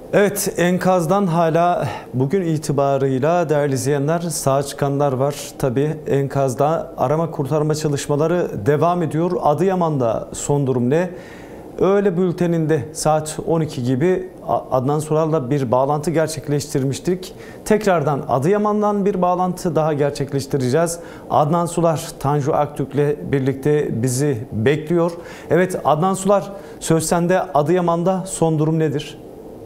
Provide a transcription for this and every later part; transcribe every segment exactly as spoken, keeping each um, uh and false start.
Evet, enkazdan hala bugün itibarıyla değerli izleyenler sağ çıkanlar var. Tabii enkazda arama kurtarma çalışmaları devam ediyor. Adıyaman'da son durum ne? Öğle bülteninde saat on iki gibi Adnan Sular'la bir bağlantı gerçekleştirmiştik. Tekrardan Adıyaman'dan bir bağlantı daha gerçekleştireceğiz. Adnan Sular, Tanju Aktürk'le birlikte bizi bekliyor. Evet Adnan Sular, söz sende. Adıyaman'da son durum nedir?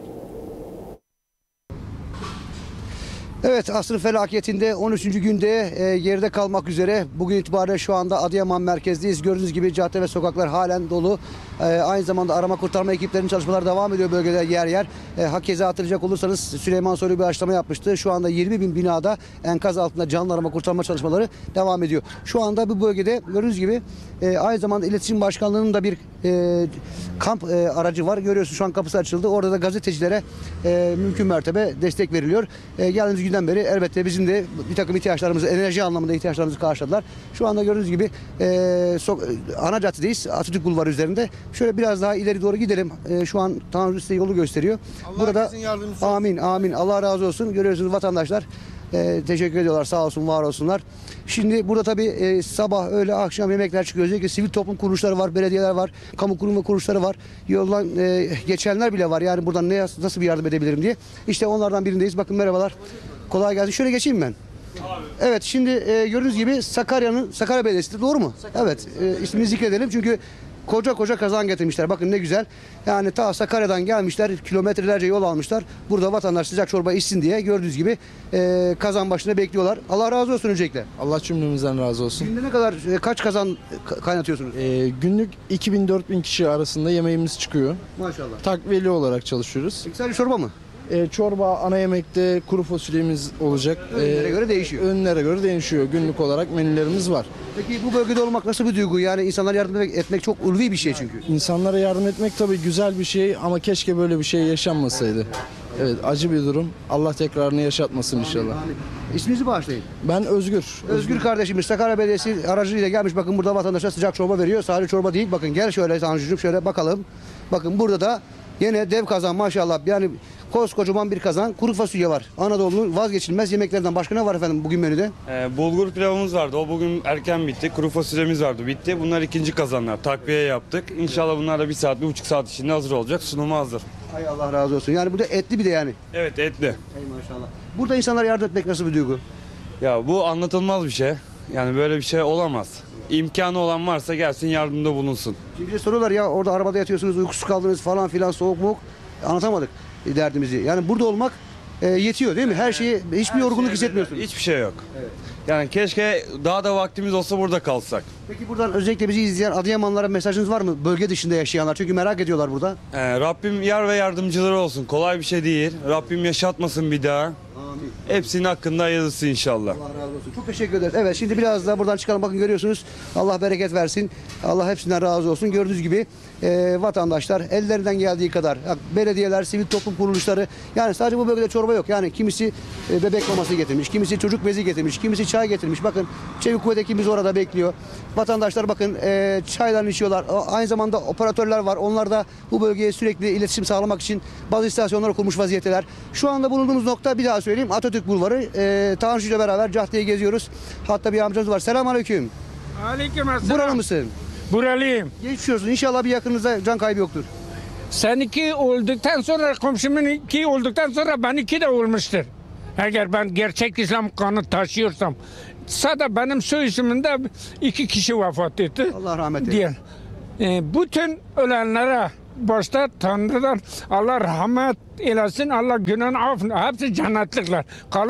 Evet, asrın felaketinde on üçüncü günde e, geride kalmak üzere. Bugün itibariyle şu anda Adıyaman merkezdeyiz. Gördüğünüz gibi cadde ve sokaklar halen dolu. E, aynı zamanda arama kurtarma ekiplerinin çalışmaları devam ediyor bölgede yer yer. E, hakeza hatırlayacak olursanız Süleyman Soylu bir açıklama yapmıştı. Şu anda yirmi bin binada enkaz altında canlı arama kurtarma çalışmaları devam ediyor. Şu anda bu bölgede gördüğünüz gibi e, aynı zamanda İletişim Başkanlığı'nın da bir e, kamp e, aracı var. Görüyorsunuz şu an kapısı açıldı. Orada da gazetecilere e, mümkün mertebe destek veriliyor. E, geldiğimiz günden beri elbette bizim de bir takım ihtiyaçlarımızı, enerji anlamında ihtiyaçlarımızı karşıladılar. Şu anda gördüğünüz gibi e, so ana caddedeyiz. Atatürk Bulvarı üzerinde. Şöyle biraz daha ileri doğru gidelim. E, şu an Tanrı size yolu gösteriyor. Allah Burada yardımcısı. amin amin. Allah razı olsun. Görüyorsunuz vatandaşlar e, teşekkür ediyorlar. Sağ olsun, var olsunlar. Şimdi burada tabii e, sabah, öğle, akşam yemekler çıkıyor. Özellikle sivil toplum kuruluşları var, belediyeler var, kamu kurum ve kuruluşları var. Yoldan e, geçenler bile var. Yani buradan ne, nasıl bir yardım edebilirim diye. İşte onlardan birindeyiz. Bakın merhabalar. Kolay gelsin. Şöyle geçeyim ben. Abi. Evet, şimdi e, gördüğünüz gibi Sakarya'nın Sakarya Belediyesi, doğru mu? Sakarya. Evet. E, ismini zikredelim çünkü koca koca kazan getirmişler. Bakın ne güzel. Yani ta Sakarya'dan gelmişler. Kilometrelerce yol almışlar. Burada vatandaş sıcak çorba içsin diye gördüğünüz gibi e, kazan başında bekliyorlar. Allah razı olsun öncelikle. Allah cümlemizden razı olsun. Günde ne kadar, e, kaç kazan kaynatıyorsunuz? Ee, günlük iki bin dört bin kişi arasında yemeğimiz çıkıyor. Maşallah. Takviyeli olarak çalışıyoruz. Peki sadece çorba mı? Ee, çorba, ana yemekte kuru fasulyemiz olacak. Öğünlere göre değişiyor. Öğünlere göre değişiyor. Günlük olarak menülerimiz var. Peki bu bölgede olmak nasıl bir duygu? Yani insanlara yardım etmek çok ulvi bir şey çünkü. İnsanlara yardım etmek tabii güzel bir şey ama keşke böyle bir şey yaşanmasaydı. Evet, acı bir durum. Allah tekrarını yaşatmasın inşallah. Amin. İsminizi bağışlayın. Ben Özgür. Özgür kardeşimiz Sakarya Belediyesi aracılığıyla gelmiş. Bakın burada vatandaşa sıcak çorba veriyor. Sadece çorba değil. Bakın gel şöyle Tanju'cum, şöyle bakalım. Bakın burada da yine dev kazan maşallah. Yani koskocaman bir kazan, kuru fasulye var. Anadolu'nun vazgeçilmez yemeklerden. Başka ne var efendim bugün menüde? Ee, bulgur pilavımız vardı. O bugün erken bitti. Kuru fasulyemiz vardı. Bitti. Bunlar ikinci kazanlar. Takviye yaptık. İnşallah bunlar da bir saat, bir buçuk saat içinde hazır olacak. Sunumu hazır. Ay Allah razı olsun. Yani bu da etli bir de yani. Evet, etli. Ey maşallah. Burada insanlara yardım etmek nasıl bir duygu? Ya bu anlatılmaz bir şey. Yani böyle bir şey olamaz. İmkanı olan varsa gelsin yardımda bulunsun. Şimdi bize soruyorlar ya, orada arabada yatıyorsunuz, uykusuz kaldınız falan filan, soğuk mu? Anlatamadık derdimizi. Yani burada olmak e, yetiyor değil mi? Her şeyi, hiçbir yorgunluk Her hissetmiyorsunuz. Hiçbir şey yok. Evet. Yani keşke daha da vaktimiz olsa burada kalsak. Peki buradan özellikle bizi izleyen Adıyamanlılara mesajınız var mı? Bölge dışında yaşayanlar. Çünkü merak ediyorlar burada. Ee, Rabbim yar ve yardımcıları olsun. Kolay bir şey değil. Rabbim yaşatmasın bir daha. Amin. Hepsinin hakkında hayırlısı inşallah. Allah razı olsun. Çok teşekkür ederiz. Evet, şimdi biraz daha buradan çıkalım. Bakın görüyorsunuz. Allah bereket versin. Allah hepsinden razı olsun. Gördüğünüz gibi e, vatandaşlar ellerinden geldiği kadar, belediyeler, sivil toplum kuruluşları, yani sadece bu bölgede çorba yok. Yani kimisi e, bebek maması getirmiş, kimisi çocuk bezi getirmiş, kimisi çay getirmiş. Bakın Çevik Kuvvet ekibimiz orada bekliyor. Vatandaşlar bakın e, çaylarını içiyorlar. Aynı zamanda operatörler var. Onlar da bu bölgeye sürekli iletişim sağlamak için bazı istasyonları kurmuş vaziyetteler. Şu anda bulunduğumuz nokta, bir daha söyleyeyim, Atatürk Bulvarı. E, Tanju ile beraber caddeyi geziyoruz. Hatta bir amcamız var. Selamünaleyküm. Aleykümselam. Buralı mısın? Buralıyım. Geçmiş olsun. İnşallah bir yakınınızda can kaybı yoktur. Seninki olduktan sonra, komşumun iki olduktan sonra benimki de olmuştur. Eğer ben gerçek İslam kanı taşıyorsam. Sadece benim soy ismimde iki kişi vefat etti. Allah rahmet eylesin. Diyen. E, bütün ölenlere başta Tanrı'dan Allah rahmet eylesin, Allah günahını affetsin. Hepsi cennetlikler.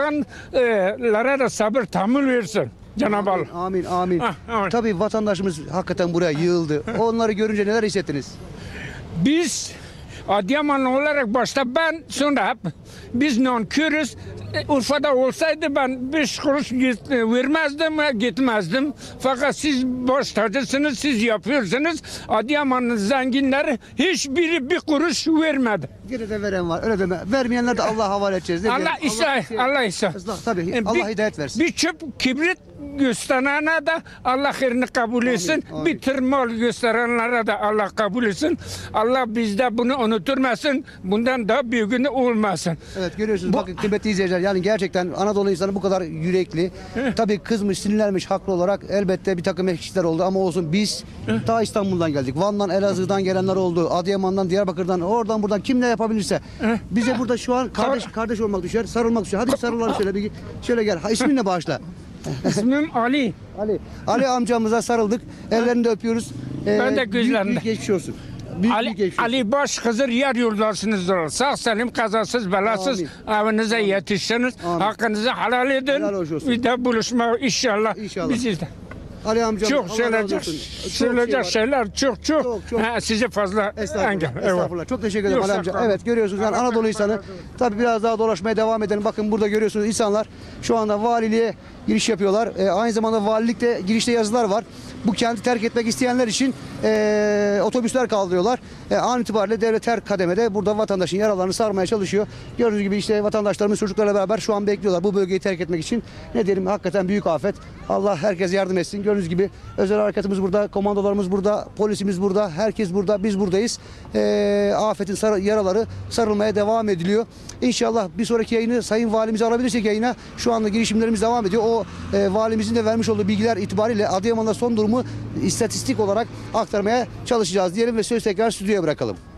Kalanlara da sabır, tahammül versin. Cenab-ı Allah. Amin, amin. Ah, evet. Tabii vatandaşımız hakikaten buraya yığıldı. Onları görünce neler hissettiniz? Biz Adıyamanlı olarak başta ben, sonra hep biz nankörüz. Urfa'da olsaydı ben beş kuruş git, vermezdim, gitmezdim. Fakat siz baş tacısınız, siz yapıyorsunuz. Adıyaman'ın zenginleri hiçbiri bir kuruş vermedi. Gene de veren var, öyle deme. Vermeyenler de Allah'a havale edeceğiz. Allah ıslah, Allah ıslah. Tabii, Allah hidayet versin. Bir çöp kibrit gösterene de Allah hayırını kabul etsin. amin. Bir tür mal gösterenlere de Allah kabul etsin. Allah bizde bunu unutturmasın. Bundan daha büyüğünü olmasın. Evet görüyorsunuz Bu- bakın kıymetli izleyiciler yani gerçekten Anadolu insanı bu kadar yürekli. Tabii kızmış, sinirlenmiş haklı olarak elbette bir takım eksikler oldu ama olsun biz ta İstanbul'dan geldik. Van'dan, Elazığ'dan gelenler oldu. Adıyaman'dan, Diyarbakır'dan, oradan buradan kim ne yapabilirse. Bize burada şu an kardeş kardeş olmak düşer, sarılmak düşer. Hadi sarılalım şöyle bir şöyle gel. Ha, ismin ne bağışla? İsmim Ali. Ali. Ali amcamıza sarıldık. Ellerini de öpüyoruz. Ee, Ben de büyük, gözlerinde. büyük geçmiş olsun. Büyük, büyük Ali, geçmiş olsun. Ali Baş Hızır yer yoldaşınız olur. Sağ salim kazasız belasız evinize yetişsiniz. Amin. Hakkınızı helal edin. Helal hoş olsun. Bir de buluşma inşallah. İnşallah. Bizi de. Ali amcam Çok Allah razı söyleyecek, olsun. Çok söyleyecek şey var. şeyler çok çok. Çok, çok. Ha, sizi fazla Estağfurullah. engel. Estağfurullah. Çok teşekkür ederim Yok, Ali amca. sağ olun. Evet görüyorsunuz yani Allah Anadolu razı insanı. olsun. Tabii biraz daha dolaşmaya devam edelim. Bakın burada görüyorsunuz insanlar şu anda valiliğe giriş yapıyorlar. Ee, aynı zamanda valilikte girişte yazılar var. Bu kenti terk etmek isteyenler için e, otobüsler kaldırıyorlar. E, an itibariyle devlet her kademede burada vatandaşın yaralarını sarmaya çalışıyor. Gördüğünüz gibi işte vatandaşlarımız çocuklarla beraber şu an bekliyorlar bu bölgeyi terk etmek için. Ne diyelim hakikaten büyük afet. Allah herkese yardım etsin. Gördüğünüz gibi özel harekatımız burada, komandolarımız burada, polisimiz burada, herkes burada, biz buradayız. E, afetin sar- yaraları sarılmaya devam ediliyor. İnşallah bir sonraki yayını Sayın Valimizi alabilirsek yayına şu anda girişimlerimiz devam ediyor. O e, valimizin de vermiş olduğu bilgiler itibariyle Adıyaman'da son durumu istatistik olarak aktarmaya çalışacağız diyelim ve söz tekrar stüdyoya bırakalım.